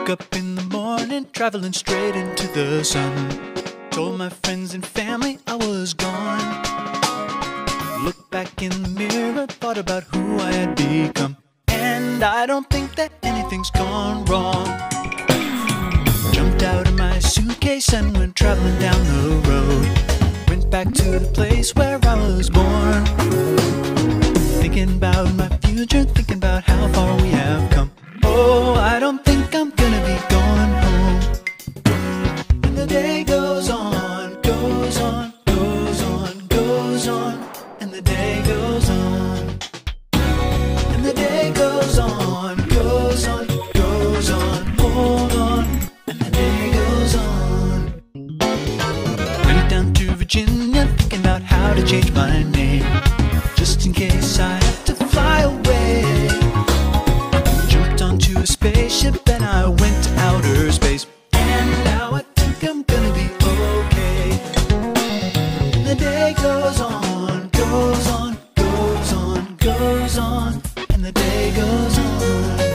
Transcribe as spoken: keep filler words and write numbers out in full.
Woke up in the morning, traveling straight into the sun. Told my friends and family I was gone. Looked back in the mirror, thought about who I had become, and I don't think that anything's gone wrong. Jumped out of my suitcase and went traveling down the road. Went back to the place where I was born. Thinking about my future, thinking about how far we have come. Oh, I don't think I'm gonna be going home. And the day goes on, goes on, goes on, goes on. And the day goes on. And the day goes on, goes on, goes on. Hold on. And the day goes on. Went down to Virginia, thinking about how to change my name, just in case I have to fly away. Jumped onto a spaceship and I went to outer space, and now I think I'm gonna be okay. And the day goes on, goes on, goes on, goes on, and the day goes on.